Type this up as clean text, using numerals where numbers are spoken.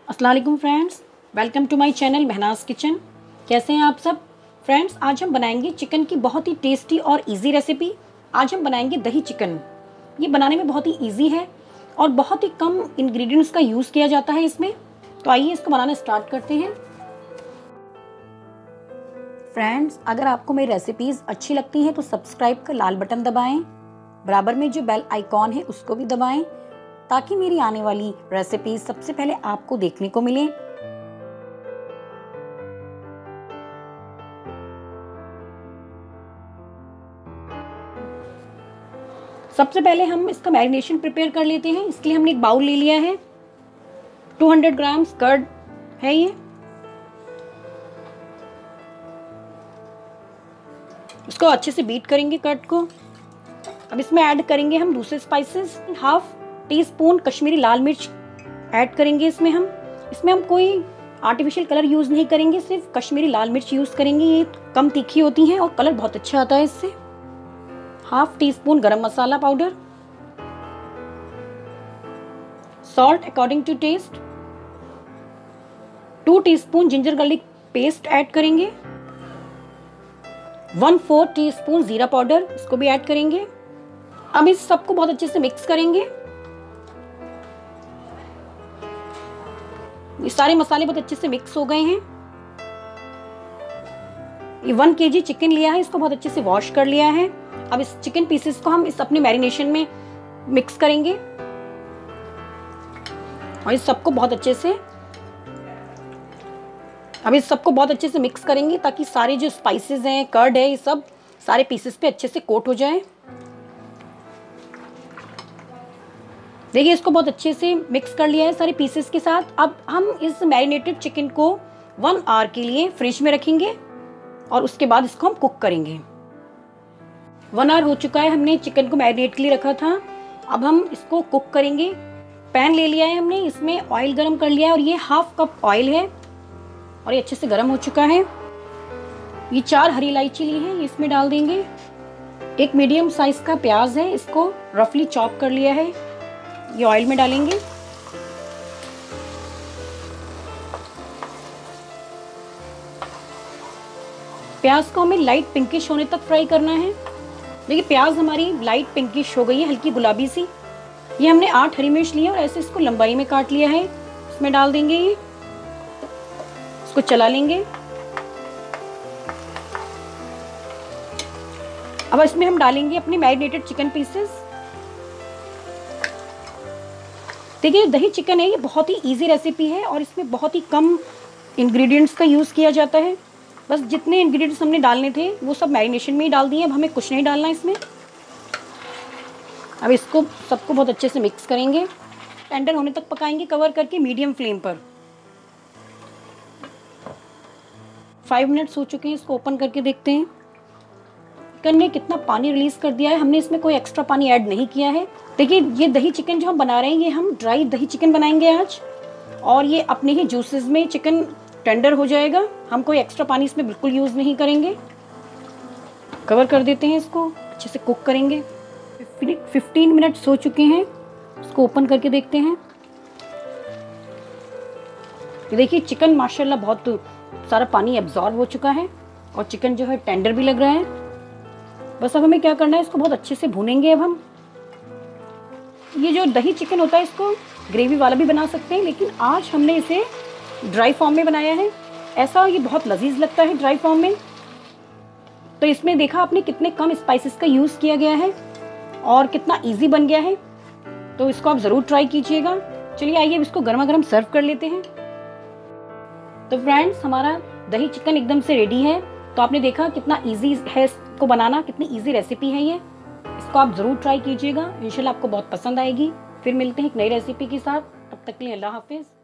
अस्सलाम वालेकुम friends, welcome to my channel Mehnaz kitchen. कैसे हैं आप सब फ्रेंड्स? आज हम बनाएंगे चिकन की बहुत ही टेस्टी और इजी रेसिपी। आज हम बनाएंगे दही चिकन। ये बनाने में बहुत ही इजी है और बहुत ही कम इंग्रेडिएंट्स का यूज़ किया जाता है इसमें। तो आइए इसको बनाना स्टार्ट करते हैं। फ्रेंड्स, अगर आपको मेरी रेसिपीज़ अच्छी लगती हैं तो सब्सक्राइब का लाल बटन दबाएं, बराबर में जो बेल आइकॉन है उसको भी दबाएं ताकि मेरी आने वाली रेसिपीज सबसे पहले आपको देखने को मिले। सबसे पहले हम इसका मैरिनेशन प्रिपेयर कर लेते हैं। इसके लिए हमने एक बाउल ले लिया है। 200 ग्राम कर्ड है ये। इसको अच्छे से बीट करेंगे कर्ड को। अब इसमें ऐड करेंगे हम दूसरे स्पाइसेस। हाफ टीस्पून कश्मीरी लाल मिर्च ऐड करेंगे इसमें हम कोई आर्टिफिशियल कलर यूज़ नहीं करेंगे, सिर्फ कश्मीरी लाल मिर्च यूज़ करेंगे। ये कम तीखी होती हैं और कलर बहुत अच्छा आता है इससे। Half teaspoon garam masala powder, salt according to taste, 2 teaspoon ginger garlic paste add करेंगे, 1/4 टीस्पून जीरा पाउडर, इसको भी ऐड करेंगे। अब इस सबको बहुत अच्छे से मिक्स करेंगे। ये सारे मसाले बहुत अच्छे से मिक्स हो गए हैं। ये 1 kg चिकन लिया है, इसको बहुत अच्छे से वॉश कर लिया है। अब इस चिकन पीसेस को हम इस अपने मैरिनेशन में मिक्स करेंगे और इस सबको बहुत अच्छे से मिक्स करेंगे ताकि सारे जो स्पाइसेस हैं, कर्ड है, ये सब सारे पीसेस पे अच्छे से कोट हो जाए। देखिए, इसको बहुत अच्छे से मिक्स कर लिया है सारे पीसेस के साथ। अब हम इस मैरिनेटेड चिकन को 1 आवर के लिए फ्रिज में रखेंगे और उसके बाद इसको हम कुक करेंगे। 1 आवर हो चुका है, हमने चिकन को मैरिनेट के लिए रखा था। अब हम इसको कुक करेंगे। पैन ले लिया है हमने, इसमें ऑयल गरम कर लिया है और ये 1/2 कप ऑयल है और ये अच्छे से गरम हो चुका है। ये 4 हरी इलायची ली है, ये इसमें डाल देंगे। एक मीडियम साइज का प्याज है, इसको रफली चॉप कर लिया है, ये ऑयल में डालेंगे। प्याज को हमें लाइट पिंकिश होने तक फ्राई करना है। देखिए, प्याज हमारी लाइट पिंकिश हो गई है, हल्की गुलाबी सी। ये हमने 8 हरी मिर्च ली है और ऐसे इसको लंबाई में काट लिया है, इसमें डाल देंगे। ये इसको चला लेंगे। अब इसमें हम डालेंगे अपने मैरिनेटेड चिकन पीसेस। देखिए, दही चिकन है, ये बहुत ही इजी रेसिपी है और इसमें बहुत ही कम इंग्रेडिएंट्स का यूज़ किया जाता है। बस जितने इंग्रेडिएंट्स हमने डालने थे वो सब मैरिनेशन में ही डाल दिए। अब हमें कुछ नहीं डालना इसमें। अब इसको सबको बहुत अच्छे से मिक्स करेंगे। टेंडर होने तक पकाएंगे कवर करके मीडियम फ्लेम पर। 5 मिनट्स हो चुके हैं, इसको ओपन करके देखते हैं चिकन ने कितना पानी रिलीज कर दिया है। हमने इसमें कोई एक्स्ट्रा पानी ऐड नहीं किया है। देखिए, ये दही चिकन जो हम बना रहे हैं, ये हम ड्राई दही चिकन बनाएंगे आज और ये अपने ही जूसेस में चिकन टेंडर हो जाएगा। हम कोई एक्स्ट्रा पानी इसमें बिल्कुल यूज़ नहीं करेंगे। कवर कर देते हैं, इसको अच्छे से कुक करेंगे। 15 मिनट्स हो चुके हैं, इसको ओपन करके देखते हैं। ये देखिए, चिकन माशाल्लाह बहुत सारा पानी एब्जॉर्ब हो चुका है और चिकन जो है टेंडर भी लग रहा है। बस अब हमें क्या करना है, इसको बहुत अच्छे से भूनेंगे। अब हम ये जो दही चिकन होता है, इसको ग्रेवी वाला भी बना सकते हैं, लेकिन आज हमने इसे ड्राई फॉर्म में बनाया है। ऐसा ये बहुत लजीज लगता है ड्राई फॉर्म में। तो इसमें देखा आपने कितने कम स्पाइसेस का यूज़ किया गया है और कितना इजी बन गया है। तो इसको आप ज़रूर ट्राई कीजिएगा। चलिए आइए अब इसको गर्मा गर्म सर्व कर लेते हैं। तो फ्रेंड्स, हमारा दही चिकन एकदम से रेडी है। तो आपने देखा कितना इजी है इसको बनाना, कितनी इजी रेसिपी है ये। इसको आप ज़रूर ट्राई कीजिएगा, इंशाल्लाह आपको बहुत पसंद आएगी। फिर मिलते हैं एक नई रेसिपी के साथ। तब तक के लिए अल्लाह हाफिज़।